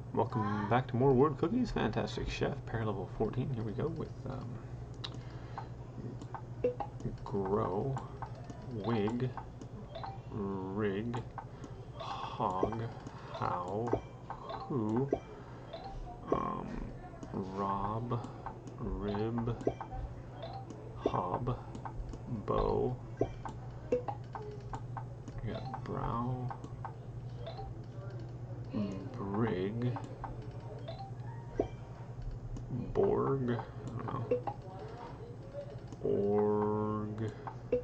Welcome back to more word cookies. Fantastic Chef, Pear level 14. Here we go with grow, wig, rig, hog, how, who, rob, rib, hob, bow. We got brow, brig, borg, I don't know, org,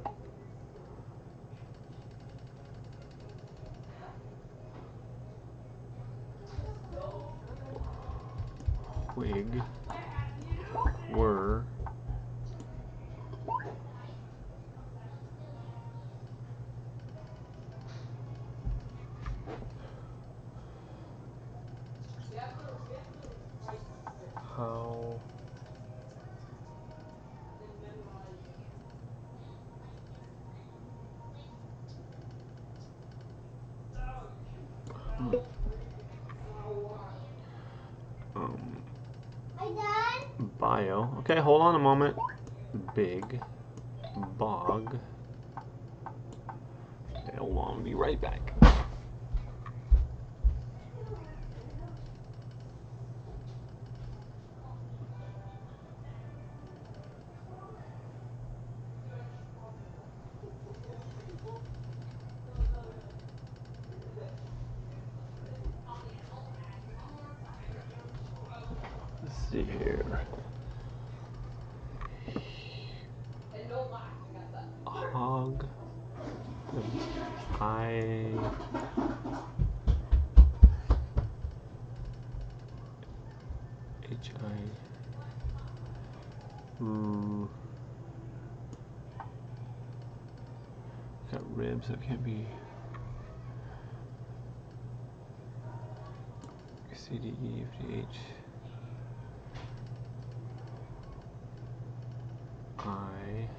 wig, were, how, um, bio. Okay, hold on a moment. Big, bog. Okay, hold on, I'll be right back. Let's see here. Hog. I. H I. Got ribs, that can't be. C D E F G H I.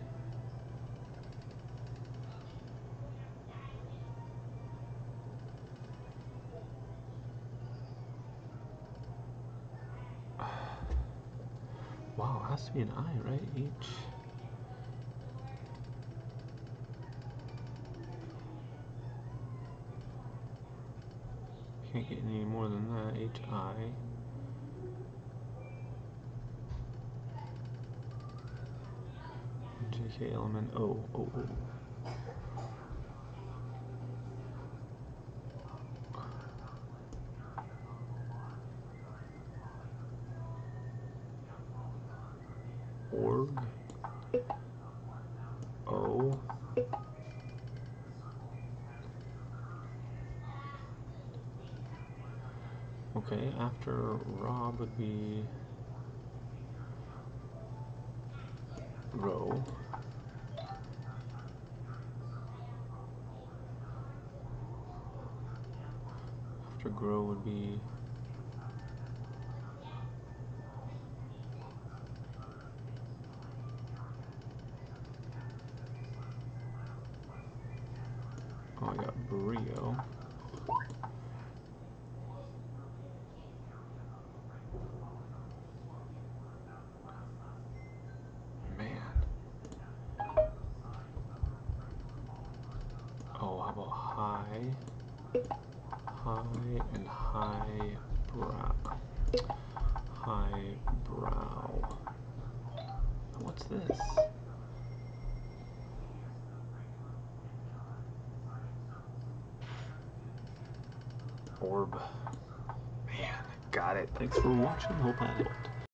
Wow, it has to be an I, right? H. Can't get any more than that. H I. J K element O. O O. Org. O. Okay, after Rob would be row. After grow would be oh, I got brio. Man. Oh, how about high? High and high brow. High brow. What's this? Orb. Man, got it. Thanks for watching. Hope that helped.